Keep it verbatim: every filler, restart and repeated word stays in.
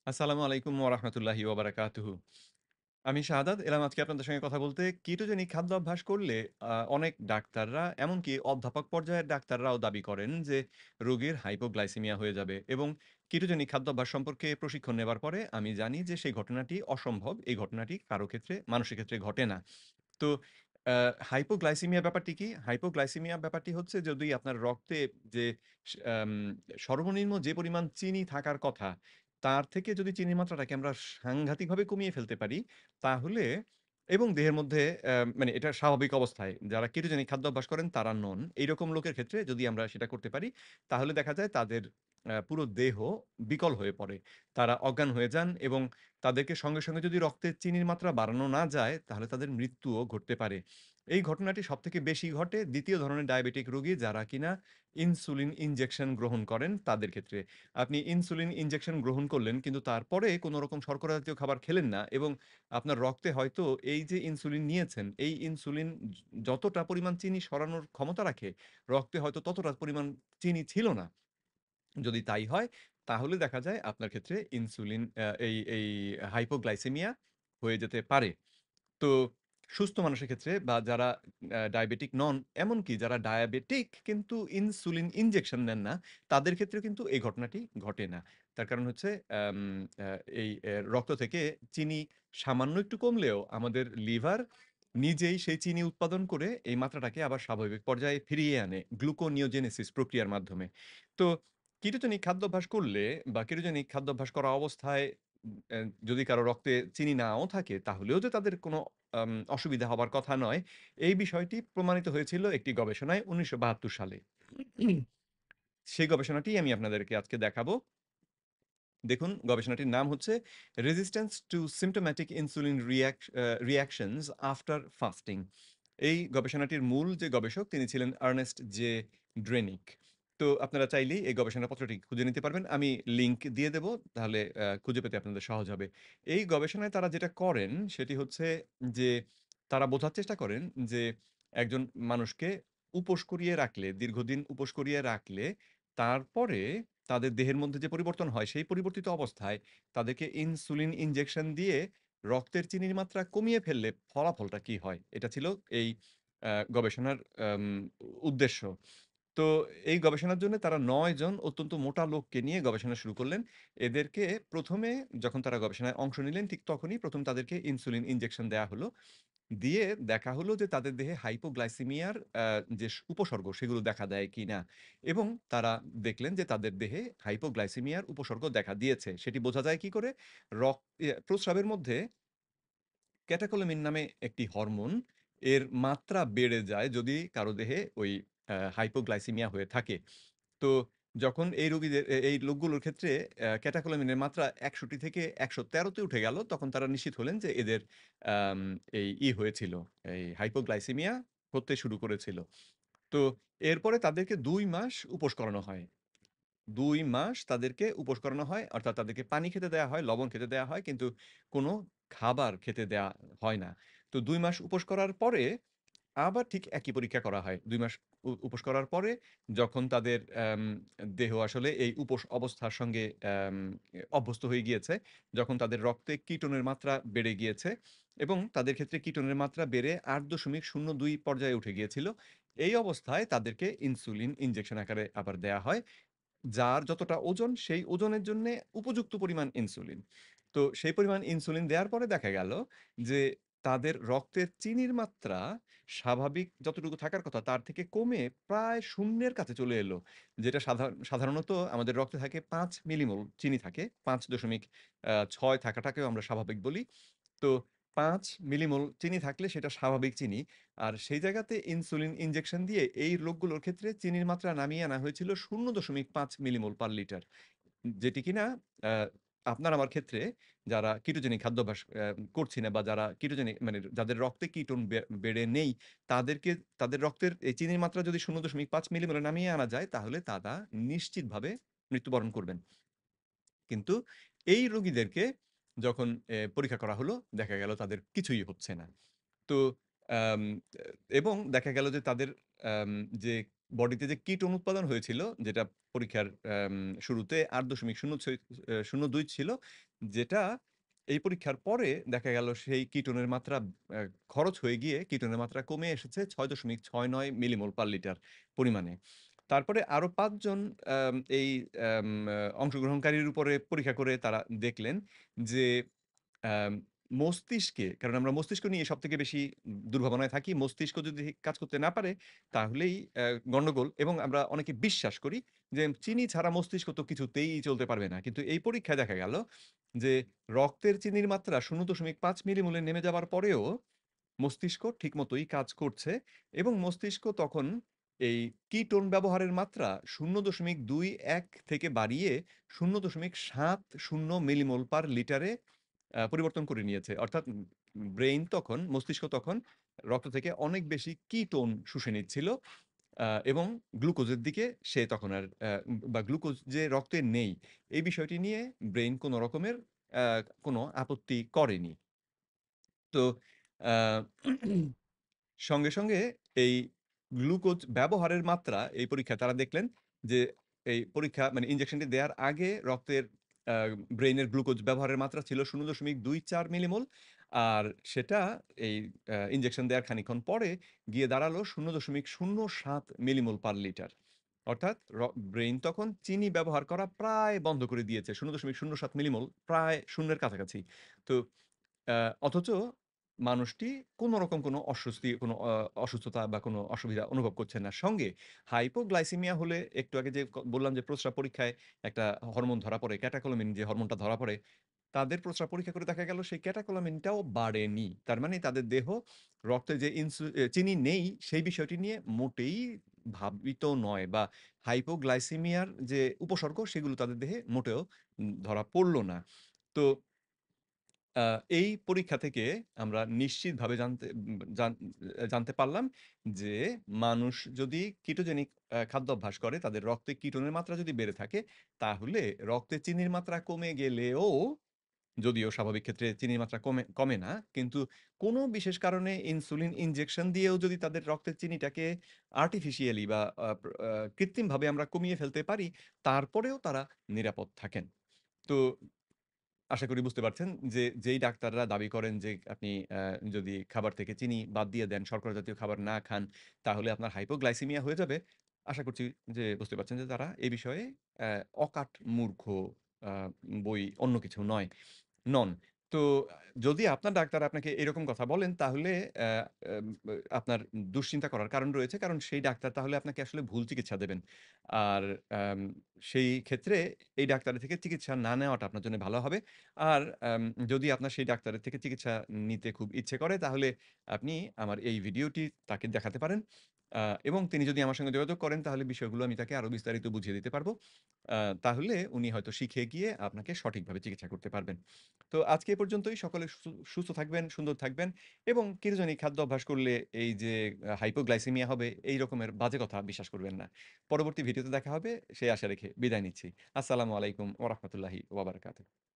আসসালামু আলাইকুম ওয়া রাহমাতুল্লাহি ওয়া বারাকাতুহু। আমি শাহাদাত এলাম আজকে আপনাদের সঙ্গে কথা বলতে। কিটোজেনিক খাদ্য অভ্যাস করলে আ অনেক ডাক্তাররা এমনকি অধ্যাপক পর্যায়ের ডাক্তাররাও দাবি করেন যে রোগীর হাইপোগ্লাইসেমিয়া হয়ে যাবে এবং কিটোজেনিক খাদ্যাভ্যাস সম্পর্কে প্রশিক্ষণ নেবার পরে আমি জানি যে সেই ঘটনাটি অসম্ভব। এই ঘটনাটি কারো ক্ষেত্রে মানুষের ক্ষেত্রে ঘটে না। তো আ হাইপোগ্লাইসেমিয়া ব্যাপারটি কি? হাইপোগ্লাইসেমিয়া ব্যাপারটি হচ্ছে যদি আপনার রক্তে যে স আম সর্বনিম্ন যে পরিমাণ চিনি থাকার কথা, তার থেকে যদি চিনির মাত্রাটাকে আমরা সাংঘাতিকভাবে কমিয়ে ফেলতে পারি, তাহলে এবং দেহের মধ্যে অ্যা মানে এটা স্বাভাবিক অবস্থায় যারা কেটোজেনিক খাদ্য অভ্যাস করেন তারা নন। এইরকম লোকের ক্ষেত্রে যদি আমরা সেটা করতে পারি, তাহলে দেখা যায় তাদের অ্যা পুরো দেহ বিকল হয়ে পড়ে। তারা অজ্ঞান হয়ে যান এবং তাদেরকে সঙ্গে, সঙ্গে যদি রক্তে চিনির মাত্রা বাড়ানো না যায়, তাহলে তাদের মৃত্যুও ঘটতে পারে। এই ঘটনাটি সবথেকে বেশি ঘটে দ্বিতীয় ধরনের ডায়াবেটিক রোগী যারা কিনা ইনসুলিন ইনজেকশন গ্রহণ করেন তাদের ক্ষেত্রে। আপনি ইনসুলিন ইনজেকশন গ্রহণ করলেন কিন্তু তারপরে কোন রকম শর্করা জাতীয় খাবার খেলেন না এবং আপনার রক্তে হয়তো এই যে ইনসুলিন নিয়েছেন, এই ইনসুলিন য যতটা পরিমাণ চিনি সরানোর ক্ষমতা রাখে, রক্তে হয়তো ততটা পরিমাণ চিনি ছিল না। যদি তাই হয়, তাহলে দেখা যায় আপনার ক্ষেত্রে ইনসুলিন আ এই এই হাইপোগ্লাইসেমিয়া হয়ে যেতে পারে। তো সুস্থ মানুষের ক্ষেত্রে বা যারা আ ডায়াবেটিক নন, এমনকি যারা ডায়াবেটিক কিন্তু ইনসুলিন ইনজেকশন নেন না, তাদের ক্ষেত্রেও কিন্তু এই ঘটনাটি ঘটে না। তার কারণ হচ্ছে আম আ এই এ রক্ত থেকে চিনি সামান্য একটু কমলেও আমাদের লিভার নিজেই সেই চিনি উৎপাদন করে এই মাত্রাটাকে আবার স্বাভাবিক পর্যায়ে ফিরিয়ে আনে গ্লুকোনিওজেনেসিস প্রক্রিয়ার মাধ্যমে। তো কিটোজেনিক খাদ্যাভ্যাস করলে বা কিটোজেনিক খাদ্যাভ্যাস করা অবস্থায় উম অ্যা যদি কারো রক্তে চিনি নাও থাকে, তাহলেও যে তাদের কোনো আম অসুবিধা হবার কথা নয়, এই বিষয়টি প্রমাণিত হয়েছিল একটি গবেষণায় উনিশশো বাহাত্তর সালে। সেই গবেষণাটিই আমি আপনাদেরকে আজকে দেখাবো। দেখুন গবেষণাটির নাম হচ্ছে "Resistance to Symptomatic Insulin Reac a Reactions After Fasting" এই গবেষণাটির মূল যে গবেষক তিনি ছিলেন আর্নেস্ট জে ড্রেনিক। তো আপনারা চাইলেই এই গবেষণাপত্রটি খুঁজে নিতে পারবেন। আমি লিংক দিয়ে দেব। তাহলে আ খুঁজে পেতে আপনাদের সহজ হবে। এই গবেষণায় তারা যেটা করেন সেটি হচ্ছে যে তারা বোঝার চেষ্টা করেন যে একজন মানুষকে উপোস করিয়ে রাখলে, দীর্ঘদিন উপোস করিয়ে রাখলে তারপরে তাদের দেহের মধ্যে যে পরিবর্তন হয়, সেই পরিবর্তিত অবস্থায় তাদেরকে ইনসুলিন ইনজেকশন দিয়ে রক্তের চিনির মাত্রা কমিয়ে ফেললে ফলাফলটা কি হয়? এটা ছিল এই আ গবেষণার আম উদ্দেশ্য। তো এই গবেষণার জন্য তারা নয় জন অত্যন্ত মোটা লোককে নিয়ে গবেষণা শুরু করলেন। এদেরকে প্রথম এ যখন তারা গবেষণায় অংশ নিলেন, ঠিক তখনই প্রথম তাদেরকে ইনসুলিন ইনজেকশন দেয়া হলো। দিয়ে দেখা হলো যে তাদের দেহে হাইপোগ্লাইসেমিয়ার আ যে স উপসর্গ সেগুলো দেখা দেয় কিনা এবং তারা দেখলেন যে তাদের দেহে হাইপোগ্লাইসেমিয়ার উপসর্গ দেখা দিয়েছে। সেটি বোঝা যায় কি করে? রক ইয়া প্রস্রাবের মধ্যে ক্যাটেকোলামিন নামে একটি হরমোন, এর মাত্রা বেড়ে যায় যদি কারো দেহে ওই আ হাইপোগ্লাইসেমিয়া হয়ে থাকে। তো যখন এই রোগীদের এ এই লোকগুলোর ক্ষেত্রে অ্যা ক্যাটেকোলামিনের মাত্রা একশো টি থেকে একশো তেরো তে উঠে গেল, তখন তারা নিশ্চিত হলেন যে এদের আম এই ই হয়েছিল, এই হাইপোগ্লাইসেমিয়া হতে শুরু করেছিল। তো এরপরে তাদেরকে দুই মাস উপোস করানো হয়। দুই মাস তাদেরকে উপোস করানো হয়। অর্থাৎ তাদেরকে পানি খেতে দেয়া হয়, লবণ খেতে দেয়া হয় কিন্তু কোনো খাবার খেতে দেয়া হয় না। তো দুই মাস উপোস করার পরে আবার ঠিক একই পরীক্ষা করা হয়। দুই মাস উ উপোস করার পরে যখন তাদের অ্যাম দেহ আসলে এই উপোস অবস্থার সঙ্গে অ্যাম অভ্যস্ত হয়ে গিয়েছে, যখন তাদের রক্তে কিটোনের মাত্রা বেড়ে গিয়েছে এবং তাদের ক্ষেত্রে কিটোনের মাত্রা বেড়ে আট দশমিক শূন্য দুই পর্যায়ে উঠে গিয়েছিল। এই অবস্থায় তাদেরকে ইনসুলিন ইনজেকশন আকারে আবার দেয়া হয়। যার যতটা ওজন সেই ওজনের জন্যে উপযুক্ত পরিমাণ ইনসুলিন। তো সেই পরিমাণ ইনসুলিন দেওয়ার পরে দেখা গেল যে তাদের রক্তের চিনির মাত্রা স্বাভাবিক যতটুকু থাকার কথা তার থেকে কমে প্রায় শূন্যের কাছে চলে এলো। যেটা সাধা সাধারণত আমাদের রক্তে থাকে পাঁচ মিলিমোল চিনি থাকে। পাঁচ দশমিক আ ছয় থাকাটাকেও আমরা স্বাভাবিক বলি। তো পাঁচ মিলিমোল চিনি থাকলে সেটা স্বাভাবিক চিনি। আর সেই জায়গাতে ইনসুলিন ইনজেকশন দিয়ে এই লোকগুলোর ক্ষেত্রে চিনির মাত্রা নামিয়ে আনা হয়েছিল শূন্য দশমিক পাঁচ মিলিমোল পার লিটার। যেটি কিনা আ আপনার আমার ক্ষেত্রে যারা কিটোজেনিক খাদ্যাভ্যাস অ্যা করছি না বা যারা কিটোজেনিক মানে যাদের রক্তে কিটোন বে বেড়ে নেই, তাদেরকে তাদের রক্তের এই চিনির মাত্রা যদি শূন্য দশমিক পাঁচ মিলিমোলে নামিয়ে আনা যায়, তাহলে তারা নিশ্চিতভাবে মৃত্যুবরণ করবেন। কিন্তু এই রোগীদেরকে যখন এ পরীক্ষা করা হলো, দেখা গেল তাদের কিছুই হচ্ছে না। তো আম এ এবং দেখা গেল যে তাদের আম যে বডিতে যে কিটোন উৎপাদন হয়েছিল, যেটা পরীক্ষার আম শুরুতে আট দশমিক শূন্য ছয় আ শূন্য দুই ছিল, যেটা এই পরীক্ষার পরে দেখা গেল সেই কিটোনের মাত্রা আ খরচ হয়ে গিয়ে কিটোনের মাত্রা কমে এসেছে ছয় দশমিক ছয় নয় মিলিমোল পার লিটার পরিমাণে। তারপরে আরো পাঁচ জন আম এই আম আ অংশগ্রহণকারীর উপরে পরীক্ষা করে তারা দেখলেন যে আম মস্তিষ্কে, কারণ আমরা মস্তিষ্ক নিয়ে সবথেকে বেশি উম দুর্ভাবনায় থাকি। মস্তিষ্ক যদি কাজ করতে না পারে তাহলেই অ্যা গন্ডগোল, এবং আমরা অনেকে বিশ্বাস করি যে চিনি ছাড়া মস্তিষ্ক তো কিছুতেই চলতে পারবে না। কিন্তু এই পরীক্ষায় দেখা গেল যে রক্তের চিনির মাত্রা শূন্য দশমিক পাঁচ মিলিমোলে নেমে যাবার পরেও মস্তিষ্ক ঠিকমতোই কাজ করছে, এবং মস্তিষ্ক তখন এই কিটোন ব্যবহারের মাত্রা শূন্য দশমিক দুই এক থেকে বাড়িয়ে শূন্য দশমিক সাত শূন্য মিলিমোল পার লিটারে আ পরিবর্তন করে নিয়েছে। অর্থাৎ উম ব্রেইন তখন, মস্তিষ্ক তখন রক্ত থেকে অনেক বেশি কিটোন শুষে নিচ্ছিল। আ এবং গ্লুকোজের দিকে সে তখন আর আ বা গ্লুকোজ যে রক্তে নেই, এই বিষয়টি নিয়ে ব্রেইন কোন রকমের আ কোন আপত্তি করেনি। তো আ সঙ্গে, সঙ্গে এই গ্লুকোজ ব্যবহারের মাত্রা এই পরীক্ষায় তারা দেখলেন যে এই পরীক্ষা মানে ইনজেকশনটি দেয়ার আগে রক্তের আ ব্রেইনের গ্লুকোজ ব্যবহারের মাত্রা ছিল শূন্য দশমিক দুই চার মিলিমোল। আর সেটা এই আ ইনজেকশন দেওয়ার খানিকক্ষণ পরে গিয়ে দাঁড়ালো শূন্য দশমিক শূন্য সাত মিলিমোল পার লিটার। অর্থাৎ র ব্রেইন তখন চিনি ব্যবহার করা প্রায় বন্ধ করে দিয়েছে। শূন্য দশমিক শূন্য সাত মিলিমোল, প্রায় শূন্যের কাছাকাছি। তো আ অথচ মানুষটি কোন রকম কোন অস্বস্তি, কোন অ অসুস্থতা বা কোন অসুবিধা অনুভব করছেন না। সঙ্গে হাইপোগ্লাইসেমিয়া হলে, একটু আগে যে ক বললাম যে প্রস্রাব পরীক্ষায় একটা হরমোন ধরা পড়ে, ক্যাটাকোলামিন যে হরমোনটা ধরা পড়ে, তাদের প্রস্রাব পরীক্ষা করে দেখা গেল সেই ক্যাটাকোলামিনটাও বাড়েনি। তার মানে তাদের দেহ রক্তে যে ইনসু এ চিনি নেই সেই বিষয়টি নিয়ে মোটেই ভাবিত নয়, বা হাইপোগ্লাইসেমিয়ার যে উপসর্গ সেগুলো তাদের দেহে মোটেও উম ধরা পড়ল না। তো আ এই পরীক্ষা থেকে আমরা নিশ্চিতভাবে জানতে উম জান আ জানতে পারলাম যে মানুষ যদি কিটোজেনিক আ খাদ্যাভ্যাস করে, তাদের রক্তে কিটোনের মাত্রা যদি বেড়ে থাকে, তাহলে রক্তে চিনির মাত্রা কমে গেলেও, যদিও স্বাভাবিক ক্ষেত্রে চিনির মাত্রা কমে কমে না, কিন্তু কোনো বিশেষ কারণে ইনসুলিন ইনজেকশন দিয়েও যদি তাদের রক্তের চিনিটাকে আর্টিফিশিয়ালি বা আ প্র আ কৃত্রিমভাবে আমরা কমিয়ে ফেলতে পারি, তারপরেও তারা নিরাপদ থাকেন। তো আশা করি বুঝতে পারছেন যে, যেই ডাক্তাররা দাবি করেন যে আপনি অ্যা যদি খাবার থেকে চিনি বাদ দিয়ে দেন, শর্করা জাতীয় খাবার না খান, তাহলে আপনার হাইপোগ্লাইসেমিয়া হয়ে যাবে। আশা করছি যে বুঝতে পারছেন যে তারা এ বিষয়ে অ্যা অকাট মূর্খ, আ বই অন্য কিছু নয়। নন। তো আ যদি আপনার ডাক্তার আপনাকে এরকম কথা বলেন, তাহলে অ্যা এম এ আপনার দুশ্চিন্তা করার কারণ রয়েছে। কারণ সেই ডাক্তার তাহলে আপনাকে আসলে ভুল চিকিৎসা দেবেন। আর আম সেই ক্ষেত্রে এই ডাক্তারের থেকে চিকিৎসা না নেওয়াটা আপনার জন্য ভালো হবে। আর আম যদি আপনার সেই ডাক্তারের থেকে চিকিৎসা নিতে খুব ইচ্ছে করে, তাহলে আপনি আমার এই ভিডিওটি তাকে দেখাতে পারেন। আ এবং তিনি যদি আমার সঙ্গে যোগাযোগ করেন, তাহলে বিষয়গুলো আমি তাকে আরো বিস্তারিত বুঝিয়ে দিতে পারব। আ তাহলে উনি হয়তো শিখে গিয়ে আপনাকে সঠিকভাবে চিকিৎসা করতে পারবেন। তো আজকে এ পর্যন্তই। সকলে সু সুস্থ থাকবেন, সুন্দর থাকবেন, এবং কেটোজেনিক খাদ্য অভ্যাস করলে এই যে আ হাইপোগ্লাইসেমিয়া হবে, এই রকমের বাজে কথা বিশ্বাস করবেন না। পরবর্তী ভিডিওতে দেখা হবে, সেই আশা রেখে বিদায় নিচ্ছি। আসসালামু আলাইকুম ওয়া রাহমাতুল্লাহি ওয়া বারাকাতুহু।